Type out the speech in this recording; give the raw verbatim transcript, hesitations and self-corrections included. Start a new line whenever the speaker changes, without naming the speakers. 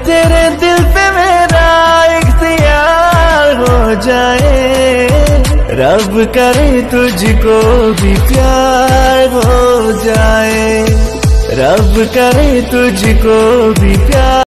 तेरे दिल पे मेरा इख्तियार हो जाए, रब करे तुझको भी प्यार हो जाए, रब करे तुझको भी प्यार।